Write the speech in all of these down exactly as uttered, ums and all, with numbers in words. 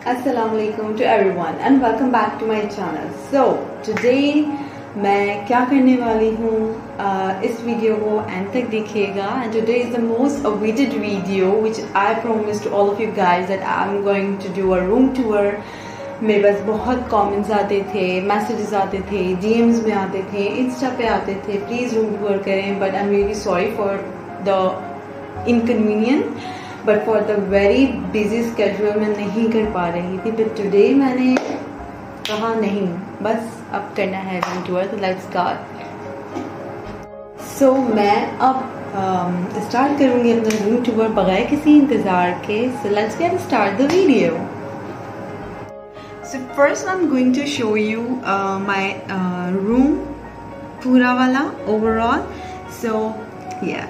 Assalamualaikum to everyone and welcome back to my channel. So today मैं क्या करने वाली हूँ, uh, इस वीडियो को एंड तक देखिएगा. And today is the most awaited video which I promised to all of you guys that I'm going to do a room tour. मेरे पास बहुत कमेंट्स आते थे, मैसेजेस आते थे, डीएम्स में आते थे, इंस्टा पे आते थे, प्लीज़ रूम टूर करें. But I am really sorry for the inconvenience, but for the very busy schedule मैं नहीं कर पा रही थी. बट टुडे मैंने कहा नहीं, बस अब करना है रूम टूर, तो लेट्स स्टार्ट. सो मैं अब स्टार्ट um, करूँगी अपना रूम टूर बगैर किसी इंतज़ार के. So let's get start the video. So first I'm going to show you uh, my uh, room pura wala overall. So yeah.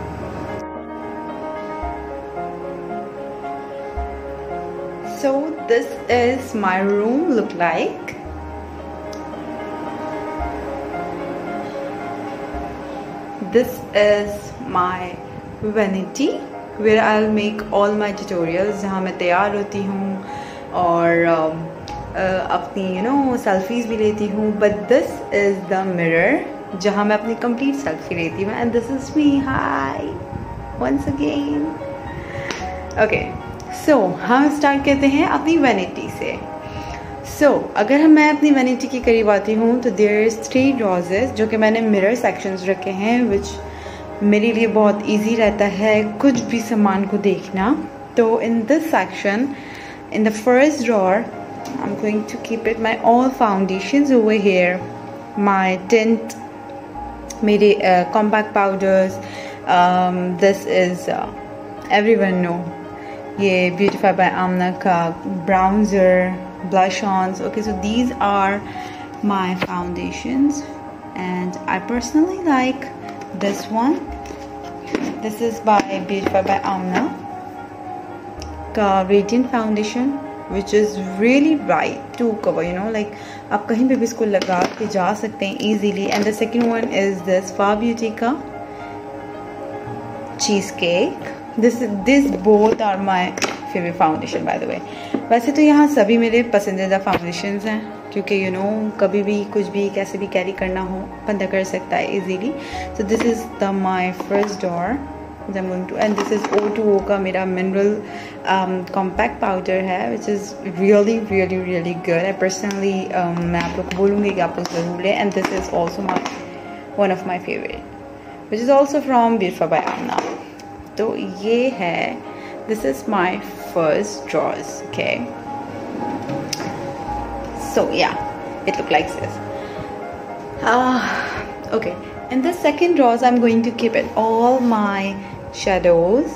So this is my room look like. This is my vanity where I'll make all my tutorials, जहाँ मैं तैयार होती हूँ और um, Uh, अपनी you know selfies भी लेती हूँ. But this is the mirror जहाँ मैं अपनी कंप्लीट सेल्फी लेती हूँ. And this is me. Hi once again. Okay, so हम स्टार्ट करते हैं अपनी वैनिटी से. सो so, अगर हम मैं अपनी वैनिटी के करीब आती हूँ तो देयर इज़ थ्री ड्रॉजेस जो कि मैंने मिरर सेक्शंस रखे हैं, विच मेरे लिए बहुत ईजी रहता है कुछ भी सामान को देखना. तो in this section, in the first drawer, I'm going to keep it my all foundations over here, my tint, मेरे uh, compact powders. um, this is uh, everyone know ये Beautify by Amna का bronzer, blush ons. Okay, so these are my foundations and I personally like this one. This is by Beautify by Amna का Radiant Foundation, which is really bright to cover, you know, like आप कहीं पे भी इसको लगा के जा सकते हैं easily. And the second one is this Fa Beauty का Cheesecake. This this both are my favorite foundation by the way. वैसे तो यहाँ सभी मेरे पसंदीदा foundations हैं क्योंकि you know कभी भी कुछ भी कैसे भी कैरी करना हो बंदा कर सकता है easily. So this is the my first drawer. I'm going to, and this is O two O का मेरा mineral um, compact powder है, which is really really really good. I personally um, मैं आप लोग को बोलूँगी कि आप लोग ज़रूर लें. And this is also my one of my favorite, which is also from Beautify by Amna. तो ये है, this is my first drawers. Okay, so yeah, it look like this. Ah, okay. In the second drawers, I'm going to keep it all my shadows.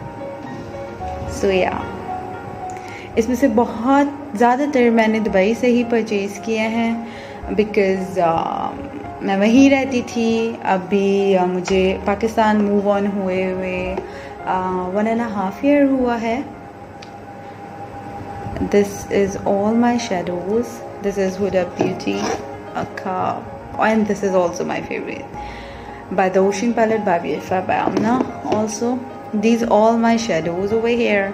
So yeah, इसमें से बहुत ज़्यादातर मैंने Dubai से ही purchase किए हैं बिकॉज़ uh, मैं वहीं रहती थी. अभी uh, मुझे पाकिस्तान मूव ऑन हुए हुए वन एंड हाफ ईयर हुआ है. This is all my shadows. This is Huda Beauty का. And this is also my favorite by the Ocean Palette by Beautify by Amna. Also these all my shadows over here,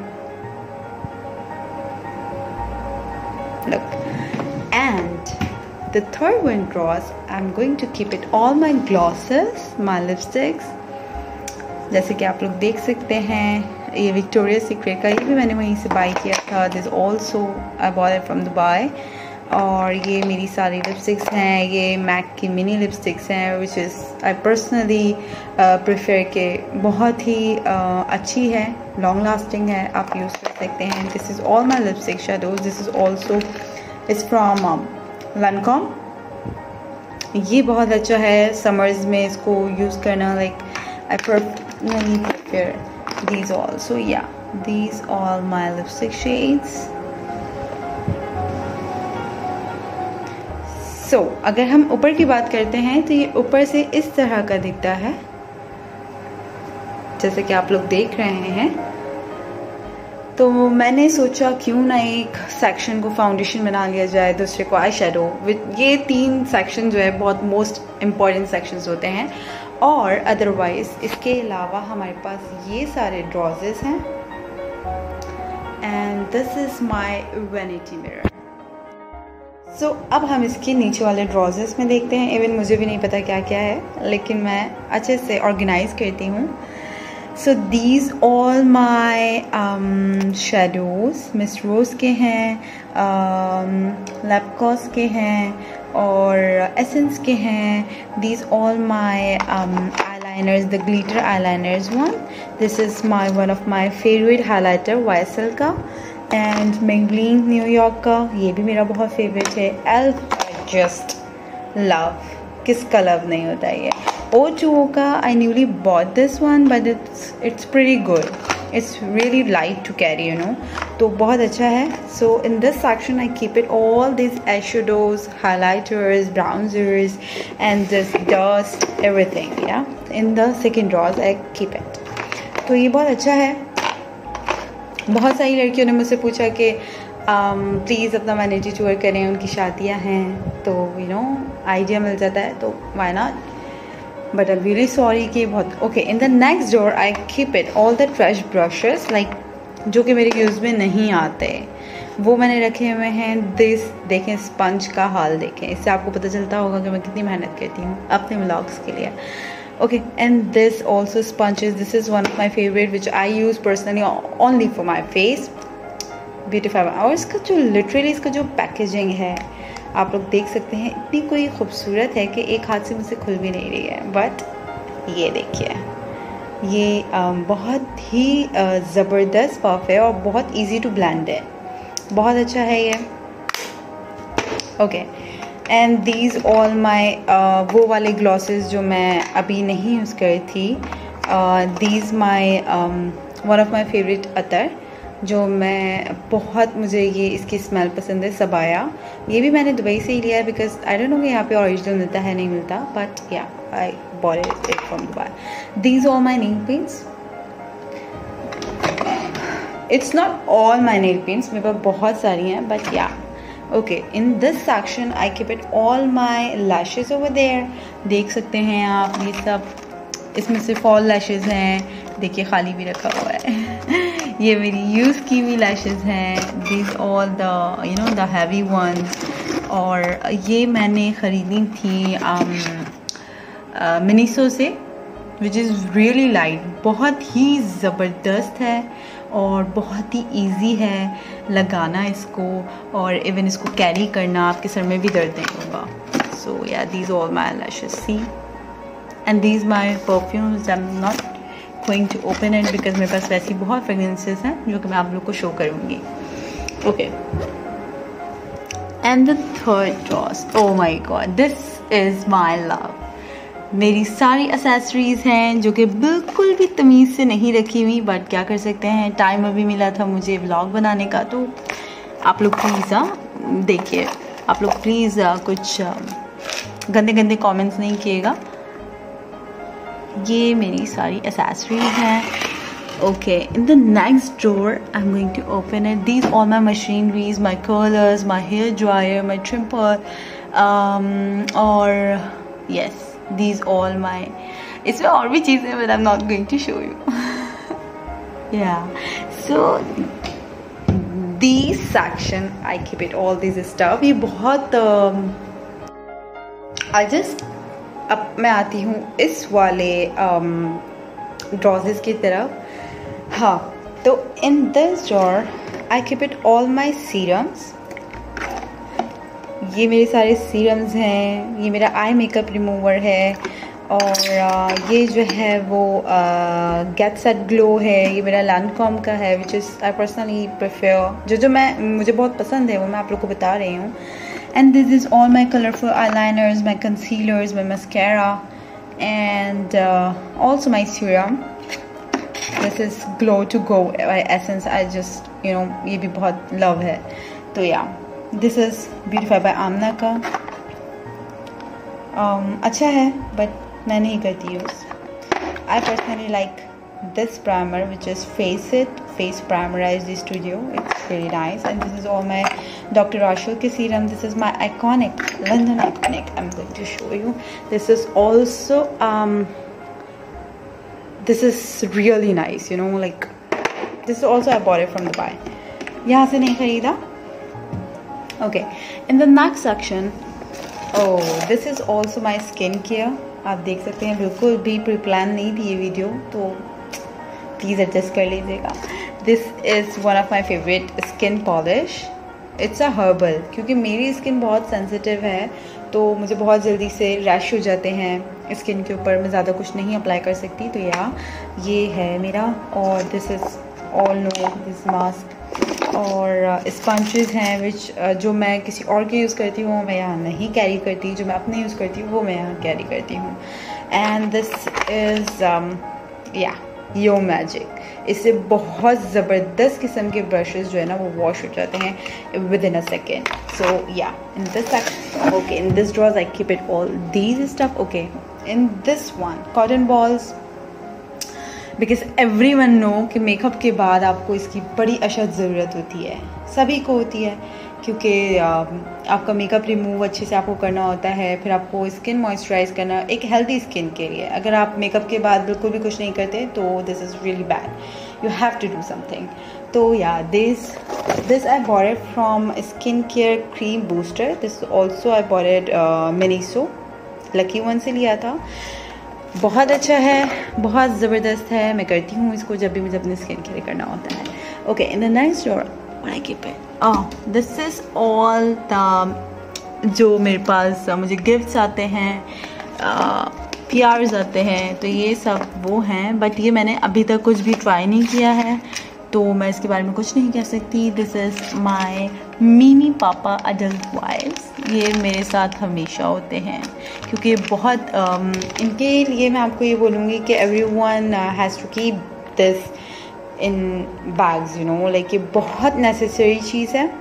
look. And the third one drawers, I'm going to keep it all my glosses, my lipsticks. जैसे कि आप लोग देख सकते हैं ये Victoria Secret का, ये भी मैंने वहीं से बाई किया था. This also I bought it from Dubai. और ये मेरी सारी लिपस्टिक्स हैं, ये मैक की मिनी लिपस्टिक्स हैं, which is I personally prefer के बहुत ही uh, अच्छी है, लॉन्ग लास्टिंग है, आप यूज़ कर सकते हैं. This is all my lipstick shadows. This is also is from Lancome. ये बहुत अच्छा है समर्स में इसको यूज़ करना. Like I personally prefer these all. So yeah these all my lipstick shades. So so, अगर हम ऊपर की बात करते हैं तो ये ऊपर से इस तरह का दिखता है जैसे कि आप लोग देख रहे हैं. तो मैंने सोचा क्यों ना एक सेक्शन को फाउंडेशन बना लिया जाए, दूसरे को आई शेडो. ये तीन सेक्शन जो है बहुत मोस्ट इम्पॉर्टेंट सेक्शंस होते हैं. और अदरवाइज़ इसके अलावा हमारे पास ये सारे ड्रॉजेस हैं and this is my vanity mirror. So अब हम इसके नीचे वाले ड्रॉजेस में देखते हैं. इवन मुझे भी नहीं पता क्या क्या है, लेकिन मैं अच्छे से ऑर्गेनाइज करती हूँ. So these all my um, shadows Miss Rose के हैं, लैपकॉस के हैं और एसेंस के हैं. These all my um, eyeliners, the glitter eyeliners one. This is my one of my favorite highlighter Y S L का, and Maybelline New York का, ये भी मेरा बहुत फेवरेट है. Elf I just love, किसका लव नहीं होता है ये. O two O का I newly bought this one, but it's it's pretty good. It's really light to carry, you know. तो बहुत अच्छा है. So in this section I keep it all these eyeshadows, highlighters, bronzers, and this dust, everything. Yeah. In the second drawers I keep it. तो ये बहुत अच्छा है. बहुत सारी लड़कियों ने मुझसे पूछा कि प्लीज़ अपना वैनिटी टूर करें, उनकी शादियाँ हैं, तो यू नो आइडिया मिल जाता है, तो why not. But I am really sorry कि बहुत. Okay, in the next drawer I keep it all the trash brushes, like जो कि मेरे यूज़ में नहीं आते, वो मैंने रखे हुए हैं. दिस देखें, स्पंज का हाल देखें, इससे आपको पता चलता होगा कि मैं कितनी मेहनत करती हूँ अपने व्लॉग्स के लिए. Okay, and this also sponges. This is one of my favorite, which I use personally only for my face. Beautify. और इसका जो literally इसका जो पैकेजिंग है, आप लोग देख सकते हैं, इतनी कोई खूबसूरत है कि एक हाथ से मुझसे खुल भी नहीं रही है. बट ये देखिए, ये um, बहुत ही uh, ज़बरदस्त पफ है और बहुत easy to blend है. बहुत अच्छा है ये. Okay. And these all my वो वाले ग्लॉसेस जो मैं अभी नहीं यूज़ करी थी. These my one of my favourite अतर, जो मैं बहुत, मुझे ये इसकी स्मेल पसंद है, सबाया. ये भी मैंने दुबई से ही लिया है, बिकॉज आई डोंट नो कि यहाँ पे ओरिजिनल मिलता है नहीं मिलता, but yeah I bought it from Dubai. These all my nail paints. It's not all my nail paints, मेरे पास बहुत सारी हैं, but yeah okay. In this section I keep it all my lashes over there. देख सकते हैं आप, ये सब इसमें से फॉल लैशेज़ हैं. देखिए, खाली भी रखा हुआ है. ये मेरी यूज़ की हुई लैशेज़ हैं. These all the you know the heavy ones. और ये मैंने ख़रीदी थी मिनीसो से, विच इज़ रियली लाइट. बहुत ही ज़बरदस्त है और बहुत ही इजी है लगाना इसको, और इवन इसको कैरी करना, आपके सर में भी दर्द नहीं होगा. So yeah these all my lashes, see. And these my perfumes. I am not going to open it because मेरे पास वैसी बहुत फ्रेगरेंसेस हैं जो कि मैं आप लोग को शो करूँगी. Okay. And the third drawers, oh my God, this is my love. मेरी सारी एसेसरीज़ हैं जो कि बिल्कुल भी तमीज़ से नहीं रखी हुई, बट क्या कर सकते हैं, टाइम अभी मिला था मुझे व्लॉग बनाने का, तो आप लोग प्लीज़ हाँ देखिए, आप लोग प्लीज़ कुछ गंदे गंदे कमेंट्स नहीं किएगा. ये मेरी सारी एसेसरीज़ हैं. Okay, in the next drawer I am going to open it. These all my machineries, my curlers, my hair dryer, my trimmer, और यस, these all my, इसमें और भी चीज़ें, but I'm not going to show you. Yeah, so this section I keep it all this stuff. ये बहुत uh, I just, अब मैं आती हूँ इस वाले ड्रॉजेस um, की तरफ. हाँ, तो in this drawer I keep it all my serums. ये मेरे सारे सीरम्स हैं. ये मेरा आई मेकअप रिमूवर है, और आ, ये जो है वो गेट सेट ग्लो है. ये मेरा लैंडकॉम का है, which is I personally prefer. जो जो मैं मुझे बहुत पसंद है वो मैं आप लोग को बता रही हूँ. And this is all my colourful eyeliners, my concealers, my mascara, and also my serum. This is glow to go by Essence. I just you know ये भी बहुत लव है. तो yeah this is Beautify by Amna का. um, अच्छा है, but मैं नहीं करती use. I personally like this primer, which is Face It Face Primerize the Studio. It's really nice. And this is all my Doctor Ashok ke serum. This is my iconic London Iconic. I'm going to show you. This is also um this is really nice, you know, like this is also I bought it from Dubai. यहाँ से नहीं ख़रीदा। Okay, in the next section, oh this is also my skin care. आप देख सकते हैं बिल्कुल भी प्री प्लान नहीं थी ये वीडियो, तो प्लीज़ एडजस्ट कर लीजिएगा। This is one of my favourite skin polish. It's a herbal, क्योंकि मेरी स्किन बहुत सेंसिटिव है तो मुझे बहुत जल्दी से रैश हो जाते हैं स्किन के ऊपर, मैं ज़्यादा कुछ नहीं अप्लाई कर सकती। तो या ये है मेरा, और this is all no this mask. और स्पंचेस हैं विच जो मैं किसी और के यूज़ करती हूँ मैं यहाँ नहीं कैरी करती, जो मैं अपने यूज़ करती हूँ वो मैं यहाँ कैरी करती हूँ। एंड दिस इज़ या यो मैजिक। इससे बहुत ज़बरदस्त किस्म के ब्रशेस जो है ना वो वॉश हो जाते हैं with in a second. So yeah in this section, okay, in this drawers I keep it all these stuff. Okay, in this one cotton balls, because everyone know कि makeup के बाद आपको इसकी बड़ी अशद ज़रूरत होती है, सभी को होती है, क्योंकि आपका मेकअप रिमूव अच्छे से आपको करना होता है, फिर आपको स्किन मॉइस्चराइज करना एक हेल्दी स्किन के लिए। अगर आप मेकअप के बाद बिल्कुल भी कुछ नहीं करते तो this is really bad, you have to do something. तो yeah this this I bought it from skin care cream booster. This also I bought it Miniso, Lucky One से लिया था। बहुत अच्छा है, बहुत ज़बरदस्त है, मैं करती हूँ इसको जब भी मुझे अपनी स्किन केयर करना होता है। Okay, in the next drawer what I keep it, oh this is all the जो मेरे पास मुझे गिफ्ट्स आते हैं, पी आर्स आते हैं, तो ये सब वो हैं। बट ये मैंने अभी तक कुछ भी ट्राई नहीं किया है तो मैं इसके बारे में कुछ नहीं कह सकती। दिस इज़ माई मिमी पापा अडल्ट वाइब्स। ये मेरे साथ हमेशा होते हैं क्योंकि बहुत um, इनके लिए मैं आपको ये बोलूँगी कि everyone has to keep this in bags, you know, like ये बहुत नेसेसरी चीज़ है,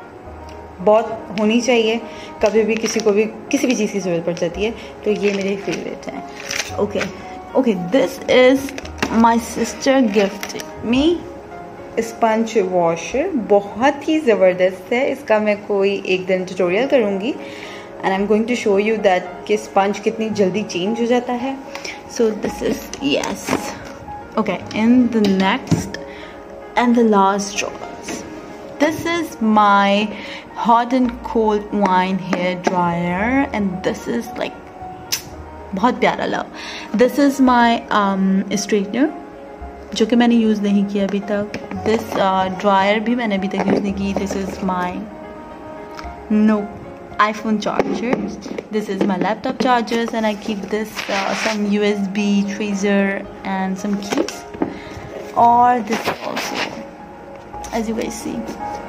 बहुत होनी चाहिए। कभी भी किसी को भी किसी भी चीज़ की ज़रूरत पड़ जाती है, तो ये मेरे फेवरेट हैं। Okay okay, this is my sister gift me sponge washer. बहुत ही ज़बरदस्त है, इसका मैं कोई एक दिन ट्यूटोरियल करूँगी and I am going to show you that कि स्पंज कितनी जल्दी चेंज हो जाता है। So this is yes. Okay, in the next and the last drawers, this is my hot and cold wine hair dryer, and this is like बहुत प्यारा love. This is my um, straightener जो कि मैंने use नहीं किया अभी तक। This uh, dryer भी मैंने अभी तक यूज़ नहीं की। This is my no iPhone chargers. This is my laptop chargers, and I keep this uh, some U S B tracer and some keys. Or this also, as you guys see.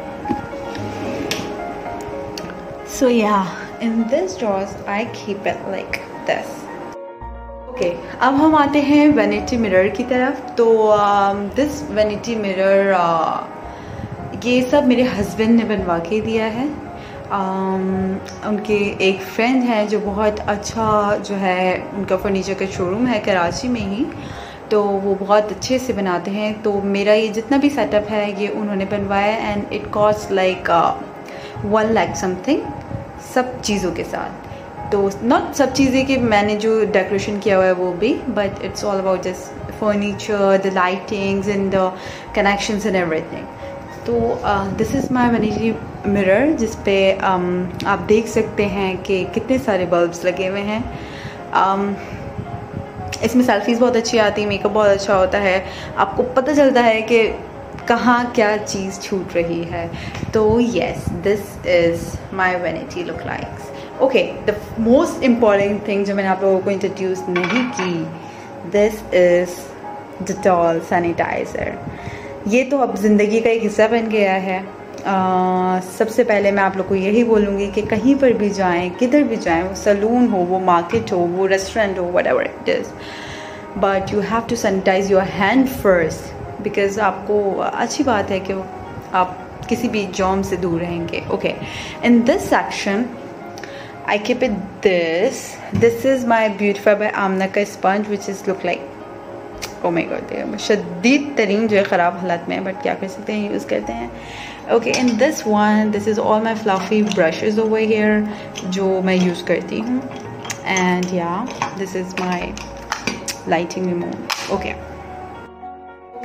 So yeah, in this drawers I keep it like this. Okay, अब हम आते हैं vanity mirror की तरफ। तो this vanity mirror ये सब मेरे हस्बैंड ने बनवा के दिया है। um, उनके एक फ्रेंड है जो बहुत अच्छा जो है उनका फर्नीचर का शोरूम है कराची में ही, तो वो बहुत अच्छे से बनाते हैं। तो मेरा ये जितना भी सेटअप है ये उन्होंने बनवाया and it cost like one lakh something सब चीज़ों के साथ। तो नॉट सब चीज़ें कि मैंने जो डेकोरेशन किया हुआ है वो भी, but it's all about just furniture, the lightings and the connections and everything. तो this is my vanity mirror जिस पे um, आप देख सकते हैं कि कितने सारे बल्ब्स लगे हुए हैं। um, इसमें सेल्फीज़ बहुत अच्छी आती हैं, मेकअप बहुत अच्छा होता है, आपको पता चलता है कि कहाँ क्या चीज़ छूट रही है। तो yes, this is my vanity look likes. Okay, the most important thing जो मैंने आप लोगों को इंट्रोड्यूस नहीं की, दिस इज़ डेटॉल सैनिटाइज़र। ये तो अब ज़िंदगी का एक हिस्सा बन गया है। uh, सबसे पहले मैं आप लोग को यही बोलूँगी कि कहीं पर भी जाएं, किधर भी जाएं, वो सलून हो, वो मार्केट हो, वो रेस्टोरेंट हो, whatever it is, but you have to sanitise your hand first, because आपको अच्छी बात है कि आप किसी भी जर्म से दूर रहेंगे। Okay, in this section I keep it this this is my Beautify by Amna का sponge which is look like oh my God, शदीद तरीन जो है ख़राब हालत में है, बट क्या कर सकते हैं, यूज़ करते हैं। Okay, in this one this is all my fluffy brushes over here जो मैं यूज़ करती हूँ, and yeah this is my lighting remove. Okay okay,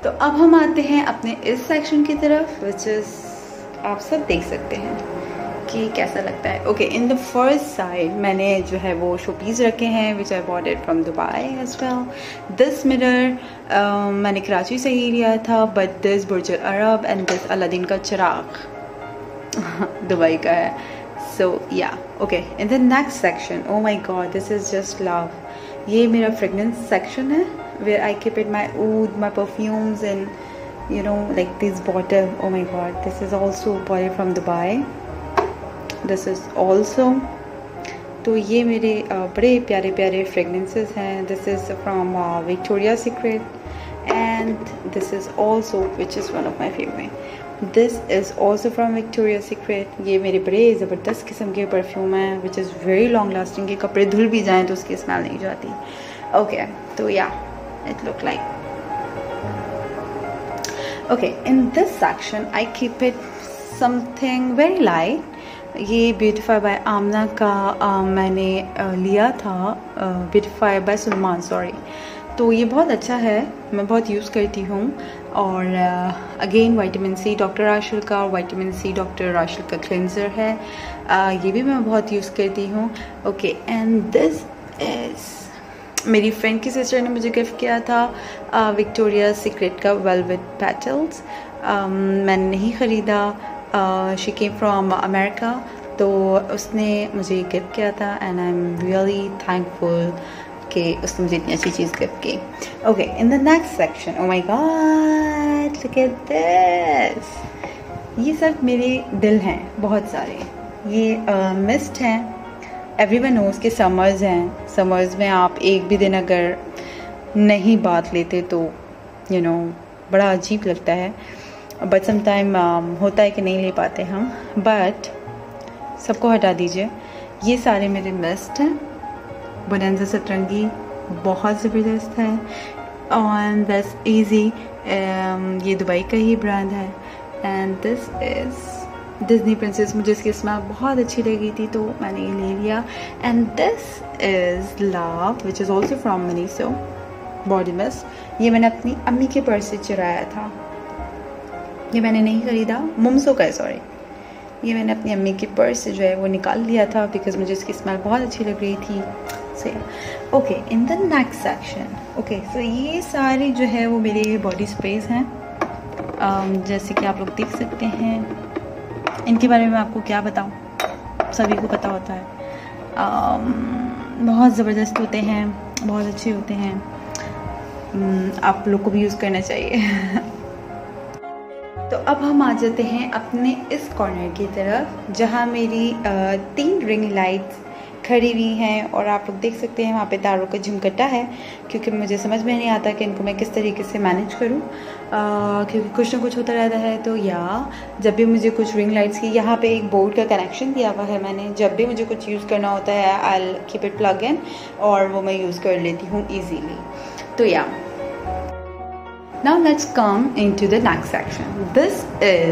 तो अब हम आते हैं अपने इस सेक्शन की तरफ, विच इज़ आप सब देख सकते हैं कि कैसा लगता है। Okay, in the first side मैंने जो है वो शोपीस रखे हैं which I bought it from Dubai as well. This mirror मैंने कराची से ही लिया था, but this Burj Arab and this Aladdin का चिराग दुबई का है। So yeah okay, in the next section, oh my God, this is just love. ये मेरा फ्रेगनेंस सेक्शन है where I keep it my ऊड, माई perfumes and you know like this bottle. Oh my god, this is also bought from Dubai. This is also, तो ये मेरे uh, बड़े प्यारे प्यारे fragrances हैं. This is from uh, Victoria's Secret and this is also, which is one of my favorite. This is also from Victoria's Secret. ये मेरे बड़े ज़बरदस्त किस्म के परफ्यूम हैं which is very long lasting, के कपड़े धुल भी जाएं तो उसकी स्मेल नहीं जाती. Okay, तो yeah, it look like. Okay, in this section I keep it something very light. ये ब्यूटीफाई बाय आमना का uh, मैंने uh, लिया था, ब्यूटीफाई बाय सलमान, सॉरी. तो ये बहुत अच्छा है, मैं बहुत यूज़ करती हूँ. और again vitamin C doctor Rashel का, वाइटामिन सी डॉक्टर राशिल का क्लेंजर है, uh, ये भी मैं बहुत यूज़ करती हूँ. ओके, एंड दिस इज़ मेरी फ्रेंड की सिस्टर ने मुझे गिफ्ट किया था विक्टोरिया सीक्रेट का वेलवेट पेटल्स. मैंने नहीं ख़रीदा, शी केम फ्रॉम अमेरिका, तो उसने मुझे गिफ्ट किया था and I am really thankful कि उसने मुझे इतनी अच्छी चीज़ गिफ्ट की. Okay, in the next section, oh my God, look at this. ये सब मेरे दिल हैं बहुत सारे. ये मिस्ट uh, हैं. एवरीवन नोज़ के समर्स हैं. समर्स में आप एक भी दिन अगर नहीं बात लेते तो यू you नो know, बड़ा अजीब लगता है. बट समटाइम um, होता है कि नहीं ले पाते हम. बट सबको हटा दीजिए. ये सारे मेरे मिस्ट हैं. बोनेंजा सतरंगी बहुत ज़बरदस्त है. ऑन दिस इजी, ये दुबई का ही ब्रांड है. And this is Disney princess. मुझे इसकी स्मेल बहुत अच्छी लगी थी तो मैंने ये ले लिया. And this is love which is also from Miniso body mist. ये मैंने अपनी अम्मी के पर्स से चुराया था. ये मैंने नहीं ख़रीदा, मुमसो का है, सॉरी. ये मैंने अपनी अम्मी के पर्स से जो है वो निकाल लिया था बिकॉज मुझे इसकी स्मेल बहुत अच्छी लग रही थी. So okay, in the next section, okay, so ये सारे जो है वो मेरे बॉडी स्प्रेज हैं. um, जैसे कि आप लोग देख सकते हैं. इनके बारे में आपको क्या बताऊं, सभी को पता होता है. um, बहुत ज़बरदस्त होते हैं, बहुत अच्छे होते हैं. um, आप लोग को भी यूज़ करना चाहिए. तो अब हम आ जाते हैं अपने इस कॉर्नर की तरफ जहाँ मेरी uh, तीन रिंग लाइट्स खड़ी हुई हैं. और आप लोग देख सकते हैं वहाँ पे तारों का झुमकटा है क्योंकि मुझे समझ में नहीं आता कि इनको मैं किस तरीके से मैनेज करूँ, क्योंकि कुछ ना कुछ होता रहता है. तो या जब भी मुझे कुछ रिंग लाइट्स की, यहाँ पे एक बोर्ड का कनेक्शन दिया हुआ है मैंने, जब भी मुझे कुछ यूज़ करना होता है I will keep it plug in और वो मैं यूज़ कर लेती हूँ ईजीली. तो yeah now let's come into the next section. This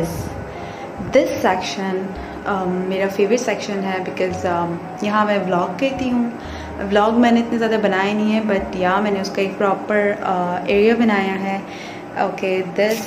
is this section Um, मेरा फेवरेट सेक्शन है बिकॉज़ um, यहाँ मैं व्लॉग करती हूँ. व्लॉग मैंने इतने ज़्यादा बनाए नहीं है बट यहाँ मैंने उसका एक प्रॉपर एरिया बनाया है. Okay, this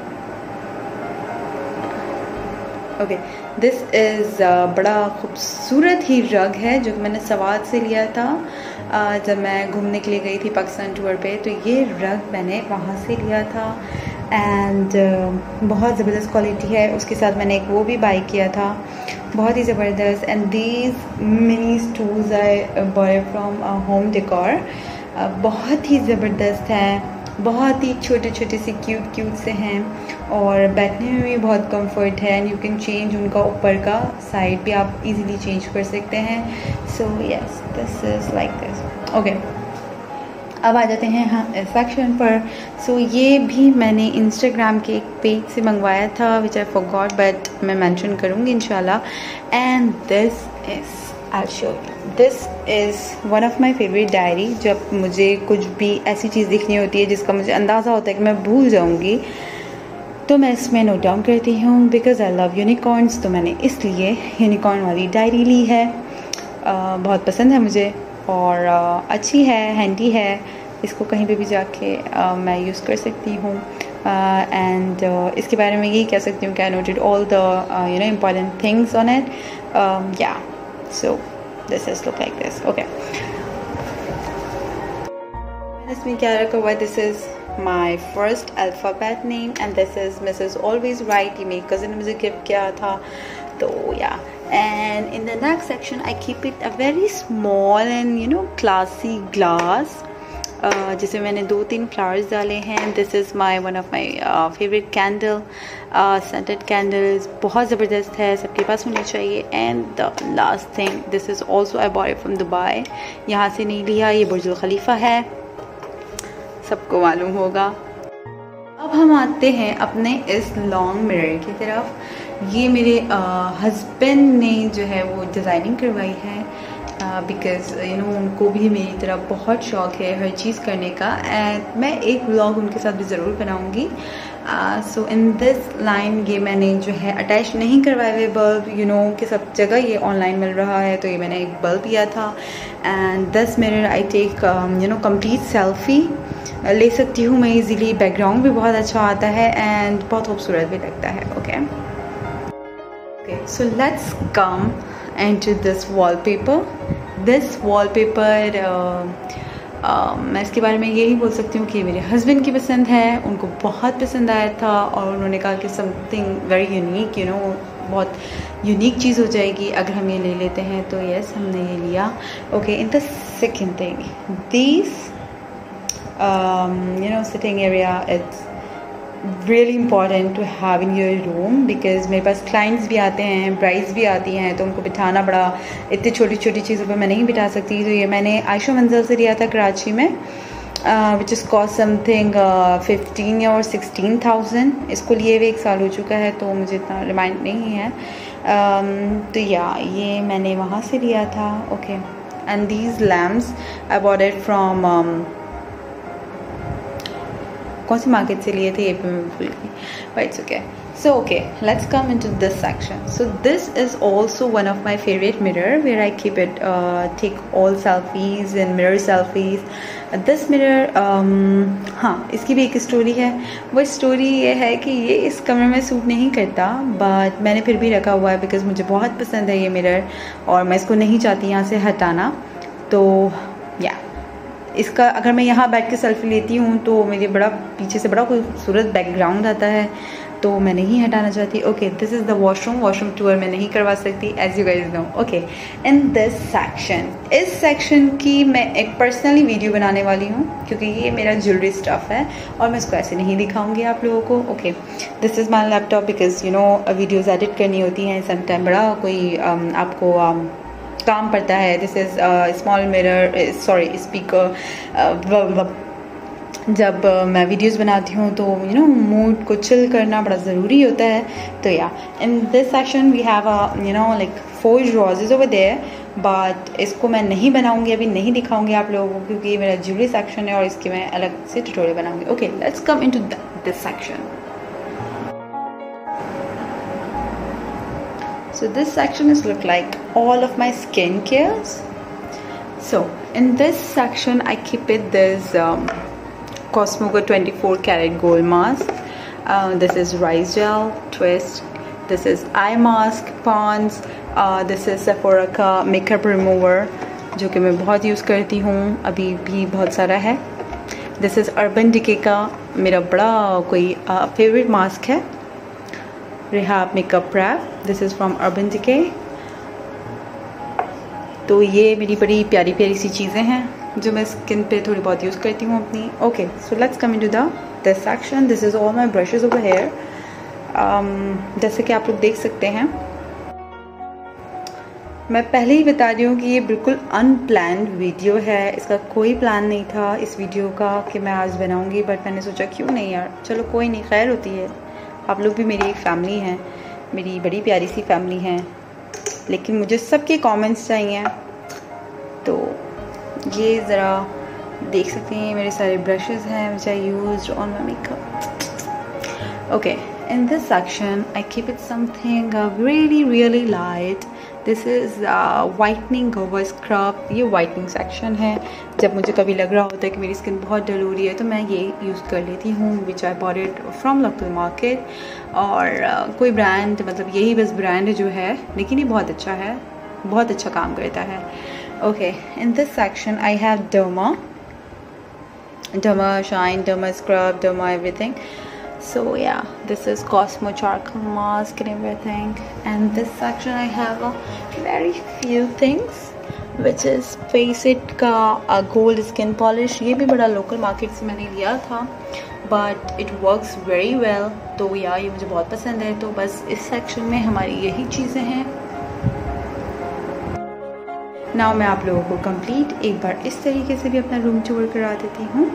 okay this is बड़ा खूबसूरत ही रग है जो कि मैंने सवाद से लिया था uh, जब मैं घूमने के लिए गई थी पाकिस्तान टूर पे. तो ये रग मैंने वहाँ से लिया था एंड uh, बहुत ज़बरदस्त क्वालिटी है. उसके साथ मैंने एक वो भी बाई किया था, बहुत ही ज़बरदस्त. And these mini stools I buy from home decor, बहुत ही ज़बरदस्त हैं, बहुत ही छोटे छोटे से क्यूट क्यूट से हैं और बैठने में भी बहुत कंफर्ट है. एंड यू कैन चेंज उनका ऊपर का साइड भी आप इजीली चेंज कर सकते हैं. So yes, this is like this. Okay, अब आ जाते हैं हाँ इस सेक्शन पर. सो so, ये भी मैंने इंस्टाग्राम के एक पेज से मंगवाया था विच आई फॉरगॉट बट मैं मेंशन करूँगी इंशाल्लाह. And this is I show you, this is one of my favourite diary. जब मुझे कुछ भी ऐसी चीज़ दिखनी होती है जिसका मुझे अंदाज़ा होता है कि मैं भूल जाऊँगी तो मैं इसमें नोट डाउन करती हूँ बिकॉज़ आई लव यूनिकॉर्न्स. तो मैंने इसलिए यूनिकॉर्न वाली डायरी ली है. uh, बहुत पसंद है मुझे और uh, अच्छी है, हैंडी है. इसको कहीं पे भी जाके uh, मैं यूज़ कर सकती हूँ. एंड uh, uh, इसके बारे में यही कह सकती हूँ कि I noted all the you know important things on it. Yeah so this is look like this. Okay, इसमें क्या रखा हुआ है? This is my first alphabet name and this is Mrs always right. ये मेरी कज़न ने मुझे gift किया था. तो yeah and in the next section I keep it a very small and you know classy glass जिसमें मैंने दो तीन फ्लावर्स डाले हैं. This is my one of my favourite candle, scented candles. बहुत ज़बरदस्त है, सबके पास होनी चाहिए. And the last thing, this is also I bought it from Dubai. यहाँ से नहीं लिया, ये बुर्ज खलीफा है, सबको मालूम होगा. अब हम आते हैं अपने इस लॉन्ग मिरर की तरफ. ये मेरे हस्बैंड ने जो है वो डिज़ाइनिंग करवाई है बिकॉज़ यू नो उनको भी मेरी तरह बहुत शौक़ है हर चीज़ करने का. एंड मैं एक व्लॉग उनके साथ भी ज़रूर बनाऊंगी. सो इन दिस लाइन ये मैंने जो है अटैच नहीं करवाए हुए बल्ब, यू नो कि सब जगह ये ऑनलाइन मिल रहा है, तो ये मैंने एक बल्ब लिया था. And this mirror I take you know complete selfie ले सकती हूँ मैं इजीली. बैकग्राउंड भी बहुत अच्छा आता है एंड बहुत खूबसूरत भी लगता है. Okay okay so let's come into this wallpaper. This wallpaper uh, uh, मैं इसके बारे में यही बोल सकती हूँ कि मेरे हस्बैंड की पसंद है, उनको बहुत पसंद आया था और उन्होंने कहा कि something very unique, you know बहुत यूनिक चीज़ हो जाएगी अगर हम ये ले लेते हैं. तो यस, हमने ये लिया. Okay, in the second thing, this you know sitting area it's really important to have in your room because मेरे पास clients भी आते हैं, brides भी आती हैं, तो उनको बिठाना बड़ा, इतनी छोटी छोटी चीज़ों पे मैं नहीं बिठा सकती. तो ये मैंने आयशा मंजिल से लिया था कराची में, which is cost something fifteen या और सिक्सटीन थाउजेंड. इसको लिए हुए एक साल हो चुका है तो मुझे इतना रिमाइंड नहीं है. um, तो या ये मैंने वहाँ से लिया था. Okay, and these lamps I bought it from कौन सी मार्केट से लिए थे ये भी मैं भूल गई. But it's okay. So okay, let's come into this section. So this is also one of my favourite mirror where I keep it take all selfies and mirror selfies. This mirror हाँ, इसकी भी एक story है. वो story ये है कि ये इस कमरे में सूट नहीं करता, बट मैंने फिर भी रखा हुआ है बिकॉज मुझे बहुत पसंद है ये मिरर और मैं इसको नहीं चाहती यहाँ से हटाना. तो या इसका अगर मैं यहाँ बैठ के सेल्फी लेती हूँ तो मेरे बड़ा पीछे से बड़ा खूबसूरत बैकग्राउंड आता है, तो मैं नहीं हटाना चाहती. Okay, this is the washroom. Washroom tour मैं नहीं करवा सकती as you guys know. Okay, in this section, इस सेक्शन की मैं एक पर्सनली वीडियो बनाने वाली हूँ क्योंकि ये मेरा ज्वेलरी स्टफ़ है और मैं इसको ऐसे नहीं दिखाऊंगी आप लोगों को. Okay, this is my laptop because you know videos edit करनी होती हैं, समटाइम बड़ा कोई um, आपको um, काम पड़ता है. This is small mirror, sorry speaker. जब uh, मैं वीडियोस बनाती हूँ तो यू नो मूड को चिल करना बड़ा ज़रूरी होता है. तो yeah in this section we have a you know like four drawers over there, but इसको मैं नहीं बनाऊंगी, अभी नहीं दिखाऊंगी आप लोगों को क्योंकि ये मेरा ज्वेलरी सेक्शन है और इसकी मैं अलग से ट्यूटोरियल बनाऊंगी. Okay, let's come into this section. So this section is look like all of my skin cares. So in this section I keep it this um, Cosmogo twenty-four karat gold mask. Uh, this is Rise Gel Twist. This is eye mask Pond's. Uh, this is Sephora का makeup remover जो कि मैं बहुत use करती हूँ, अभी भी बहुत सारा है. This is Urban Decay का मेरा बड़ा कोई फेवरेट uh, मास्क है, Rehab Makeup Wrap. This is from Urban Decay. तो ये मेरी बड़ी प्यारी प्यारी सी चीज़ें हैं जो मैं स्किन पे थोड़ी बहुत यूज़ करती हूँ अपनी. Okay, so let's come into the this section. This is all my brushes over here. जैसे कि आप लोग देख सकते हैं, मैं पहले ही बता रही हूँ कि ये बिल्कुल अनप्लान्ड वीडियो है. इसका कोई प्लान नहीं था इस वीडियो का कि मैं आज बनाऊँगी, बट मैंने सोचा क्यों नहीं यार, चलो कोई नहीं, खैर होती है. आप लोग भी मेरी एक फैमिली हैं, मेरी बड़ी प्यारी सी फैमिली हैं, लेकिन मुझे सबके कमेंट्स चाहिए. तो ये ज़रा देख सकते हैं, मेरे सारे ब्रशेस हैं which I used on my makeup. Okay, in this section I keep it something really really light this is whitening cover scrub. ये वाइटनिंग सेक्शन है। जब मुझे कभी लग रहा होता है कि मेरी स्किन बहुत डल हो रही है तो मैं ये यूज़ कर लेती हूँ, which I bought it from local market. और uh, कोई ब्रांड, मतलब यही बस ब्रांड जो है, लेकिन ये बहुत अच्छा है, बहुत अच्छा काम करता है। Okay, in this section I have derma, Derma Shine, Derma Scrub, Derma everything. So yeah, this is Cosmo Charcoal Mask and everything. And this section I have a very few things, which is Face It का uh, Gold Skin Polish. ये भी बड़ा local market से मैंने लिया था, but it works very well. तो यार ये मुझे बहुत पसंद है। तो बस इस section में हमारी यही चीज़ें हैं। नाउ मैं आप लोगों को कंप्लीट एक बार इस तरीके से भी अपना रूम टूर करा देती हूँ।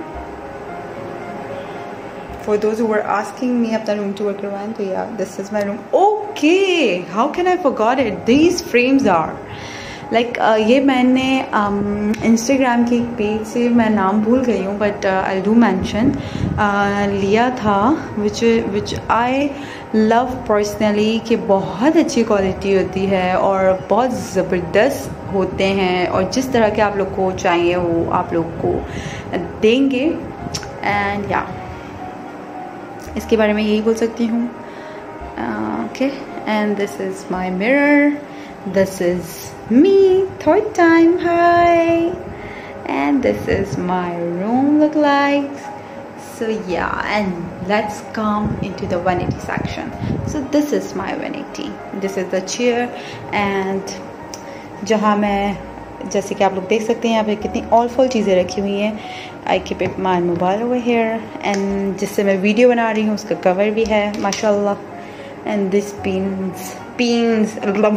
For those who are asking me अपना रूम टूर करवाएं, तो yeah this is my room. Okay, how can I forgot it, these frames are like ये मैंने इंस्टाग्राम um, के एक पेज से, मैं नाम भूल गई हूँ बट आई डू मैंशन, लिया था, विच विच आई लव पर्सनली, कि बहुत अच्छी क्वालिटी होती है और बहुत ज़बरदस्त होते हैं और जिस तरह के आप लोग को चाहिए वो आप लोग को देंगे। एंड या इसके बारे में यही बोल सकती हूँ। Okay, and this is my mirror, this is me third time, hi, and this is my room look like. So yeah, and let's come into the one eighty section. So this is my one eighty, this is the chair, and जहाँ मैं, जैसे कि आप लोग देख सकते हैं यहाँ पे कितनी ऑलफुल चीज़ें रखी हुई हैं। I keep it my mobile over here, and जिससे मैं वीडियो बना रही हूँ उसका कवर भी है माशाल्लाह। एंड दिस पिन्स पिन्स मतलब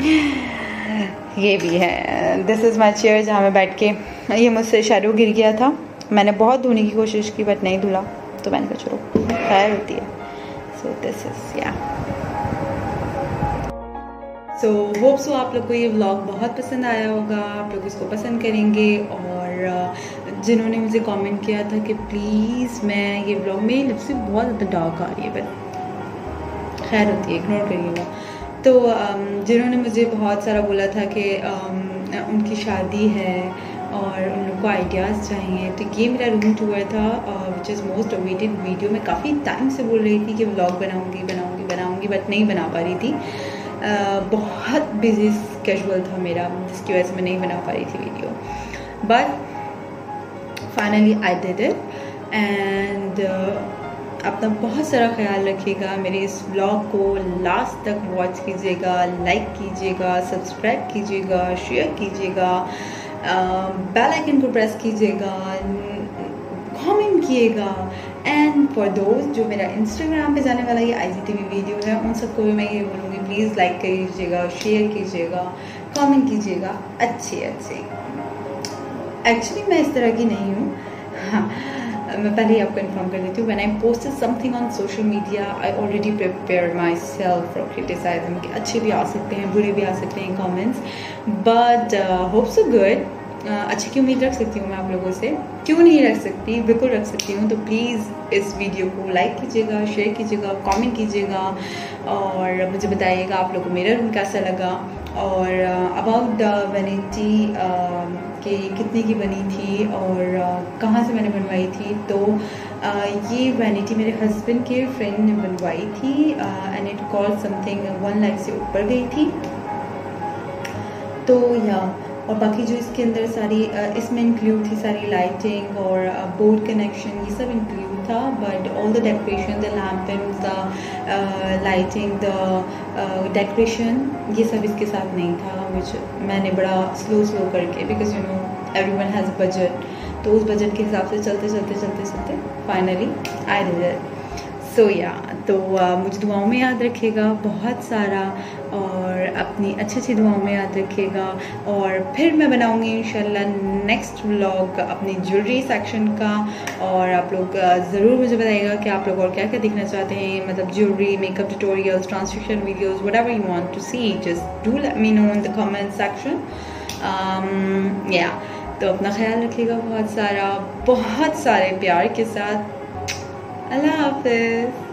ये भी है। दिस इज़ माई चेयर जहाँ मैं बैठ के, ये मुझसे शैडो गिर गया था, मैंने बहुत धोने की कोशिश की बट नहीं धुला, तो मैंने कहा चलो खैर होती है। सो दिस इज़ या सो होप सो आप लोग को ये व्लॉग बहुत पसंद आया होगा, आप लोग इसको पसंद करेंगे। और जिन्होंने मुझे कमेंट किया था कि प्लीज़ मैं ये व्लॉग, मेरी लिप्स से बहुत ज़्यादा डार्क आ रही है बट खैर होती है, इग्नोर करिएगा। तो जिन्होंने मुझे बहुत सारा बोला था कि उनकी शादी है और उन लोग को आइडियाज़ चाहिए, तो ये मेरा रूम टूर था which is most awaited video. मैं काफ़ी टाइम से बोल रही थी कि व्लॉग बनाऊंगी बनाऊंगी बनाऊंगी बट नहीं बना पा रही थी। uh, बहुत बिजी स्केड्यूल था मेरा, जिसकी वजह से मैं नहीं बना पा रही थी video, but finally I did it. And अपना बहुत सारा ख्याल रखिएगा, मेरे इस ब्लॉग को लास्ट तक वॉच कीजिएगा, लाइक कीजिएगा, सब्सक्राइब कीजिएगा, शेयर कीजिएगा, बेल आइकन को प्रेस कीजिएगा, कमेंट किएगा। एंड फॉर दोज जो मेरा इंस्टाग्राम पे जाने वाला ये आईजीटीवी वीडियो है, उन सबको भी मैं ये बोलूँगी प्लीज़ लाइक कीजिएगा, शेयर कीजिएगा, कमेंट कीजिएगा अच्छे अच्छे। एक्चुअली मैं इस तरह की नहीं हूँ, हाँ मैं पहले ही आपको इन्फॉर्म कर देती हूँ। When I posted something on social media I already prepare myself for criticising, कि अच्छे भी आ सकते हैं बुरे भी आ सकते हैं comments, but hope so good. अच्छी की उम्मीद रख सकती हूँ मैं आप लोगों से, क्यों नहीं रख सकती, बिल्कुल रख सकती हूँ। तो प्लीज़ इस वीडियो को लाइक कीजिएगा, शेयर कीजिएगा, कमेंट कीजिएगा और मुझे बताइएगा आप लोगों को मेरा रूम कैसा लगा। और अबाउट द वैनिटी कि कितने की बनी थी और uh, कहाँ से मैंने बनवाई थी, तो uh, ये वैनिटी मेरे हस्बैंड के फ्रेंड ने बनवाई थी and it cost something one lakh से ऊपर गई थी। तो या और बाकी जो इसके अंदर सारी uh, इसमें इंक्लूड थी सारी लाइटिंग और बोर्ड uh, कनेक्शन, ये सब इंक्लूड था, but all the decoration, the lamp, the lighting, the decoration, ये सब इसके साथ नहीं था, विच मैंने बड़ा स्लो स्लो करके, because you know everyone has budget, तो उस बजट के हिसाब से चलते चलते चलते चलते finally I did it. So yeah तो uh, मुझे दुआओं में याद रखिएगा बहुत सारा, और अपनी अच्छी अच्छी दुआओं में याद रखिएगा। और फिर मैं बनाऊंगी इंशाल्लाह नेक्स्ट व्लॉग अपनी ज्वेलरी सेक्शन का, और आप लोग ज़रूर मुझे बताइएगा कि आप लोग और क्या क्या देखना चाहते हैं, मतलब jewellery, makeup tutorials, translation videos, whatever you want to see, just do let me know in the comment section. Yeah तो अपना ख्याल रखिएगा बहुत सारा, बहुत सारे प्यार के साथ। अल्लाह हाफ़िज़।